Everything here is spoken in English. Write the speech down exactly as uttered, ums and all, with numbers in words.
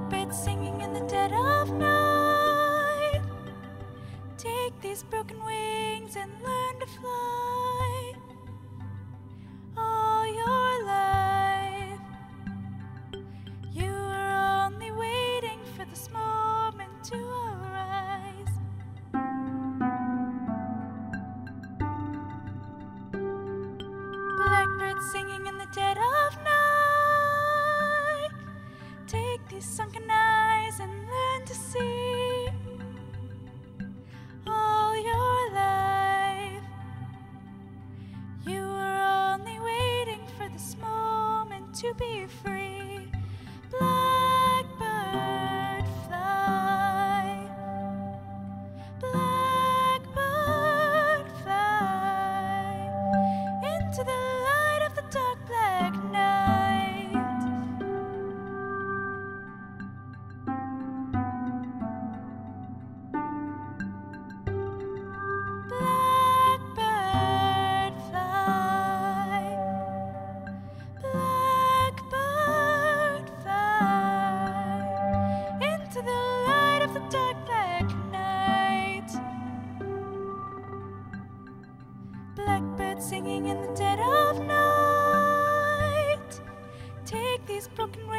Blackbird singing in the dead of night. Take these broken wings and learn to fly. All your life, you were only waiting for this moment to arise. Blackbird singing in the dead of night. Take these sunken eyes and learn to see. All your life, you were only waiting for this moment to be free. Blackbird fly. Blackbird fly into the light of the dark black night. Blackbird fly. Blackbird fly into the light of the dark black night. Blackbird singing in the dead of night. Take these broken wings